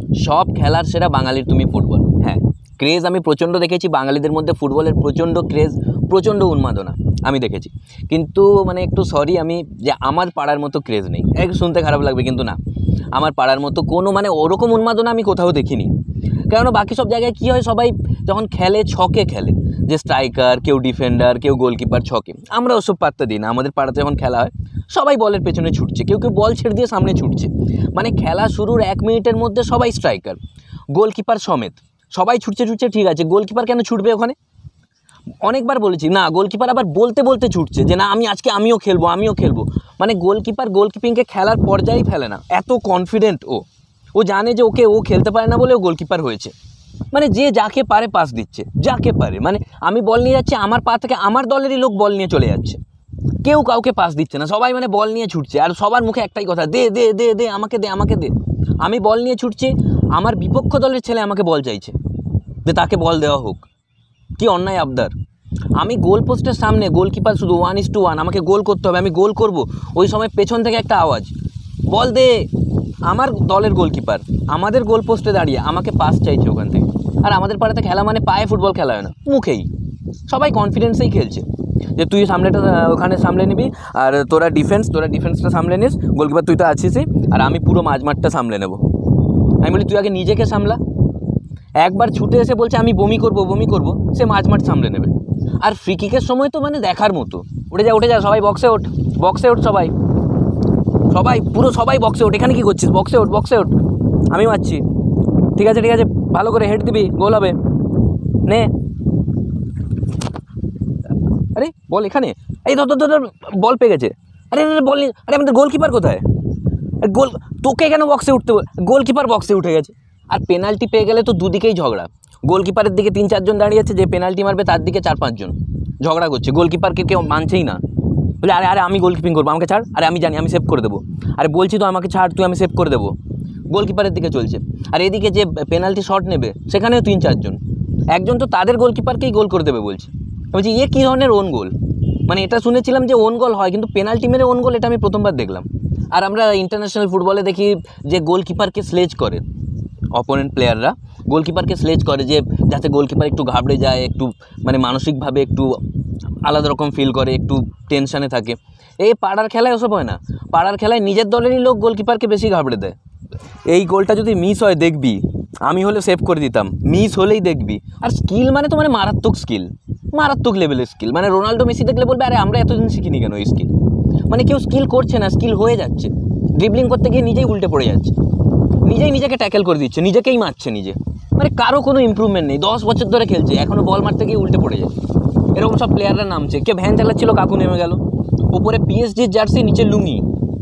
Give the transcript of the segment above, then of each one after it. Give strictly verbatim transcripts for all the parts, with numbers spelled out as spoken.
সব খেলার সেরা বাঙালির তুমি ফুটবল। হ্যাঁ, ক্রেজ আমি প্রচণ্ড দেখেছি, বাঙালিদের মধ্যে ফুটবলের প্রচণ্ড ক্রেজ, প্রচণ্ড উন্মাদনা আমি দেখেছি। কিন্তু মানে একটু সরি আমি, যে আমার পাড়ার মতো ক্রেজ নেই। একটু শুনতে খারাপ লাগবে, কিন্তু না, আমার পাড়ার মতো কোনো মানে ওরকম উন্মাদনা আমি কোথাও দেখিনি। কেননা বাকি সব জায়গায় কী হয়, সবাই যখন খেলে ছকে খেলে, যে স্ট্রাইকার, কেউ ডিফেন্ডার, কেউ গোলকিপার, ছকে। আমরা ওসব পাত্তা দিই না। আমাদের পাড়াতে যখন খেলা হয় সবাই বলের পেছনে ছুটছে, কেউ কেউ বল ছেড়ে দিয়ে সামনে ছুটছে। মানে খেলা শুরুর এক মিনিটের মধ্যে সবাই স্ট্রাইকার, গোলকিপার সমেত সবাই ছুটছে ছুটছে ঠিক আছে, গোলকিপার কেন ছুটবে ওখানে? অনেকবার বলেছি না, গোলকিপার আবার বলতে বলতে ছুটছে যে না আমি আজকে আমিও খেলবো আমিও খেলবো। মানে গোলকিপার গোলকিপিংকে খেলার পর্যায়েই ফেলে না, এত কনফিডেন্ট ও ও জানে যে ওকে ও খেলতে পারে না বলে ও গোলকিপার হয়েছে। মানে যে যাকে পারে পাস দিচ্ছে, যাকে পারে। মানে আমি বল নিয়ে যাচ্ছি, আমার পা থেকে আমার দলেরই লোক বল নিয়ে চলে যাচ্ছে, কেউ কাউকে পাস দিচ্ছে না, সবাই মানে বল নিয়ে ছুটছে। আর সবার মুখে একটাই কথা, দে দে দে দে আমাকে দে আমাকে দে। আমি বল নিয়ে ছুটছি, আমার বিপক্ষ দলের ছেলে আমাকে বল চাইছে যে তাকে বল দেওয়া হোক। কি অন্যায় আবদার! আমি গোল পোস্টের সামনে, গোলকিপার শুধু ওয়ান ইস টু ওয়ান, আমাকে গোল করতে হবে, আমি গোল করব। ওই সময় পেছন থেকে একটা আওয়াজ, বল দে। আমার দলের গোলকিপার আমাদের গোল পোস্টে দাঁড়িয়ে আমাকে পাস চাইছে ওখান থেকে। আর আমাদের পাড়াতে খেলা মানে পায়ে ফুটবল খেলা হয় না, মুখেই। সবাই কনফিডেন্সেই খেলছে যে তুই সামনেটা ওখানে সামলে নিবি, আর তোরা ডিফেন্স তোরা ডিফেন্সটা সামলে নিস, গোলকিপার তুই তো আছিসই, আর আমি পুরো মাঝমাঠটা সামলে নেব। আমি বলি তুই আগে নিজেকে সামলা। একবার ছুটে এসে বলছে আমি বমি করব বমি করব, সে মাঝমাঠ সামলে নেবে। আর ফ্রি কিকের সময় তো মানে দেখার মতো, উঠে যা উঠে যা সবাই বক্সে ওঠ, বক্সে ওঠ সবাই, সবাই পুরো সবাই বক্সে ওঠ। এখানে কী করছিস? বক্সে ওঠ বক্সে ওঠ, আমি মারছি। ঠিক আছে ঠিক আছে, ভালো করে হেড দিবি, গোল হবে, নে। আরে বল এখানে, এই ধর ধর ধর, বল পেয়ে গেছে। আরে আরে বল নেই, আরে আমাদের গোলকিপার কোথায়? গোল তোকে কেন বক্সে উঠতে? গোলকিপার বক্সে উঠে গেছে। আর পেনাল্টি পেয়ে গেলে তো দুদিকেই ঝগড়া, গোলকিপারের দিকে তিন চারজন দাঁড়িয়ে আছে, যে পেনাল্টি মারবে তার দিকে চার পাঁচজন ঝগড়া করছে, গোলকিপারকে কেউ মানছেই না। বলে আরে আরে আমি গোলকিপিং করবো, আমাকে ছাড়, আরে আমি জানি আমি সেভ করে দেবো, আরে বলছি তো আমাকে ছাড়, তুই আমি সেভ করে দেবো। গোলকিপারের দিকে চলছে। আর এদিকে যে পেনাল্টি শট নেবে সেখানেও তিন চারজন, একজন তো তাদের গোলকিপারকেই গোল করে দেবে বলছে। বলছি এ কী ধরনের ওন গোল? মানে এটা শুনেছিলাম যে ওন গোল হয়, কিন্তু পেনাল্টি মেরে ওন গোল এটা আমি প্রথমবার দেখলাম। আর আমরা ইন্টারন্যাশনাল ফুটবলে দেখি যে গোলকিপারকে স্লেজ করে অপোনেন্ট প্লেয়াররা, গোলকিপারকে স্লেজ করে যে যাতে গোলকিপার একটু ঘাবড়ে যায়, একটু মানে মানসিকভাবে একটু আলাদা রকম ফিল করে, একটু টেনশানে থাকে। এই পাড়ার খেলায় ওসব হয় না, পাড়ার খেলায় নিজের দলেরই লোক গোলকিপারকে বেশি ঘাবড়ে দেয়। এই গোলটা যদি মিস হয় দেখবি, আমি হলে সেভ করে দিতাম, মিস হলেই দেখবি। আর স্কিল মানে তো মানে মারাত্মক স্কিল, মারাত্মক লেভেলের স্কিল। মানে রোনাল্ডো মেসি দেখলে বলবে আরে আমরা এতদিন শিখিনি কেন এই স্কিল? মানে কেউ স্কিল করছে না, স্কিল হয়ে যাচ্ছে, ড্রিবলিং করতে গিয়ে নিজেই উল্টে পড়ে যাচ্ছে, নিজেই নিজেকে ট্যাকেল করে দিচ্ছে, নিজেকেই মারছে নিজে। মানে কারো কোনো ইম্প্রুভমেন্ট নেই, দশ বছর ধরে খেলছে, এখনও বল মারতে গিয়ে উল্টে পড়ে যায়। এরকম সব প্লেয়াররা নামছে, কে ভ্যান চালাচ্ছিল কাকু নেমে গেল, ওপরে পিএসজির জার্সি, নিচে লুঙ্গি।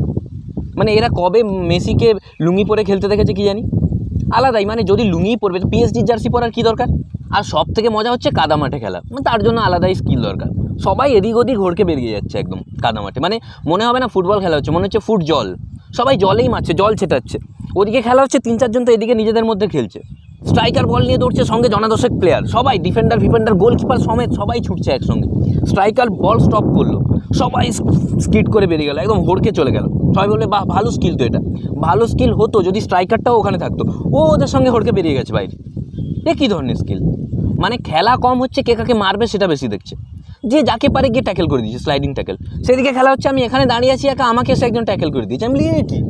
মানে এরা কবে মেসিকে লুঙ্গি পরে খেলতে দেখেছে কি জানি, আলাদাই। মানে যদি লুঙ্গি পরবে তো পিএসজির জার্সি পরার কী দরকার? আর সব থেকে মজা হচ্ছে কাদা মাঠে খেলা, মানে তার জন্য আলাদাই স্কিল দরকার। সবাই এদিক ওদিক ঘোরকে বেরিয়ে যাচ্ছে একদম কাদা মাঠে, মানে মনে হবে না ফুটবল খেলা হচ্ছে, মনে হচ্ছে ফুট জল, সবাই জলেই মারছে, জল ছেটাচ্ছে। ওদিকে খেলা হচ্ছে, তিন চারজন তো এদিকে নিজেদের মধ্যে খেলছে। স্ট্রাইকার বল নিয়ে দৌড়ছে, সঙ্গে জনাদশেক প্লেয়ার, সবাই ডিফেন্ডার ফিফেন্ডার গোলকিপার সমেত সবাই ছুটছে একসঙ্গে। স্ট্রাইকার বল স্টপ করলো, সবাই স্কিড করে বেরিয়ে গেল, একদম হড়কে চলে গেল। সবাই বলবে বাহ ভালো স্কিল তো, এটা ভালো স্কিল হতো যদি স্ট্রাইকারটাও ওখানে থাকতো, ও ওদের সঙ্গে হড়কে বেরিয়ে গেছে বাইরে। এ কী ধরনের স্কিল? মানে খেলা কম হচ্ছে, কে কাকে মারবে সেটা বেশি দেখছে, যে যাকে পারে গিয়ে ট্যাকেল করে দিয়েছে, স্লাইডিং ট্যাকেল। সেদিকে খেলা হচ্ছে, আমি এখানে দাঁড়িয়ে আছি একা, আমাকে এসে একজন ট্যাকেল করে দিয়েছে, আমি লিয়ে কি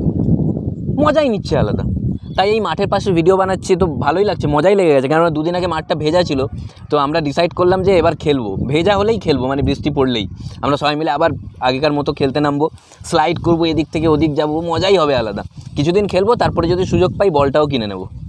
মজাই নিচ্ছে আলাদা। তাই এই মাঠের পাশে ভিডিও বানাচ্ছি, তো ভালোই লাগছে, মজাই লেগে গেছে। কেননা দুদিন আগে মাঠটা ভেজা ছিল, তো আমরা ডিসাইড করলাম যে এবার খেলবো, ভেজা হলেই খেলবো, মানে বৃষ্টি পড়লেই আমরা সবাই মিলে আবার আগেকার মতো খেলতে নামবো, স্লাইড করবো, এদিক থেকে ওদিক যাবো, মজাই হবে আলাদা। কিছুদিন খেলবো, তারপরে যদি সুযোগ পাই বলটাও কিনে নেবো।